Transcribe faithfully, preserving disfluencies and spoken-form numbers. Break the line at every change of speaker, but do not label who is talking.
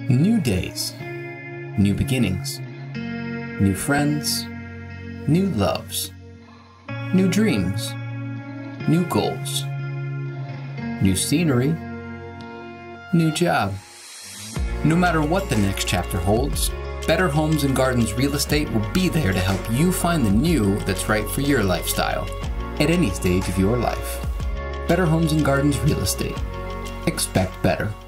New days, new beginnings, new friends, new loves, new dreams, new goals, new scenery, new job. No matter what the next chapter holds, Better Homes and Gardens Real Estate will be there to help you find the new that's right for your lifestyle at any stage of your life. Better Homes and Gardens Real Estate. Expect better.